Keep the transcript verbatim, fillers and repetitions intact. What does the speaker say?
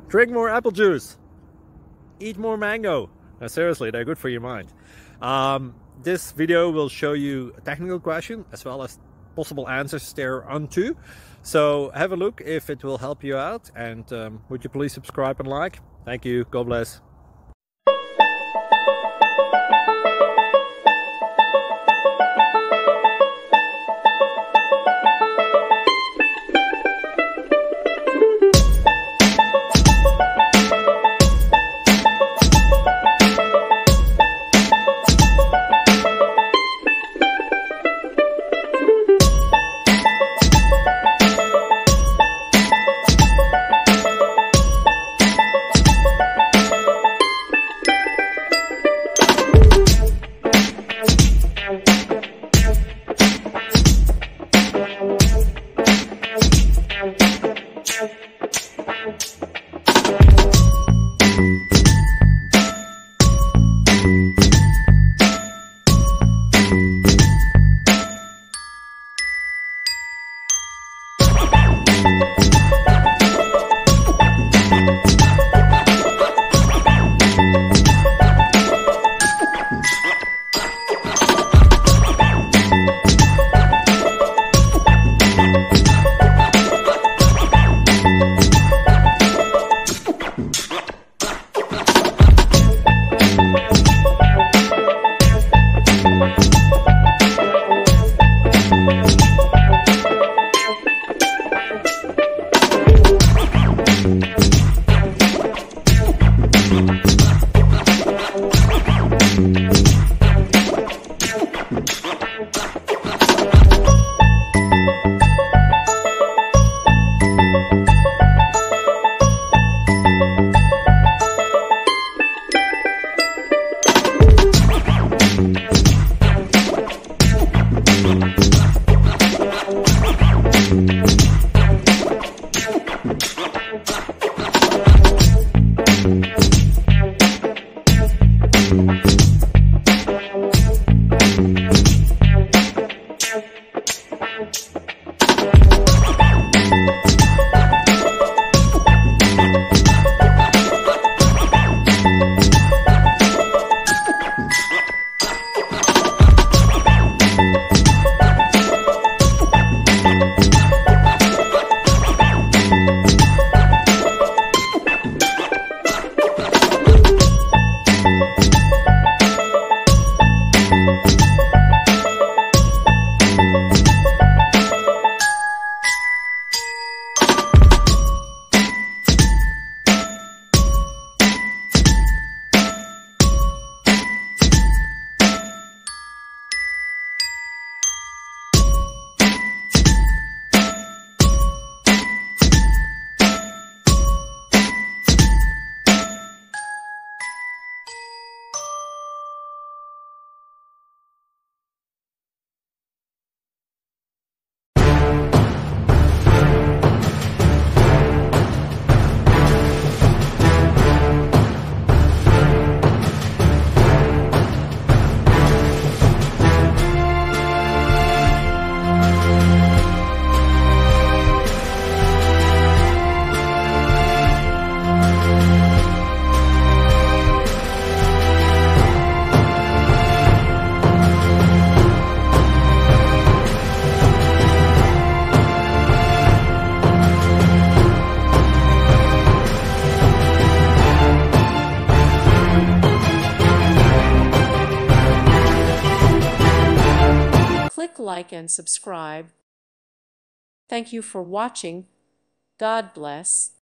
Drink more apple juice. Eat more mango. Now, seriously, they're good for your mind. Um, this video will show you a technical question as well as possible answers thereunto. So have a look if it will help you out, and um, would you please subscribe and like? Thank you. God bless. Like and subscribe. Thank you for watching. God bless.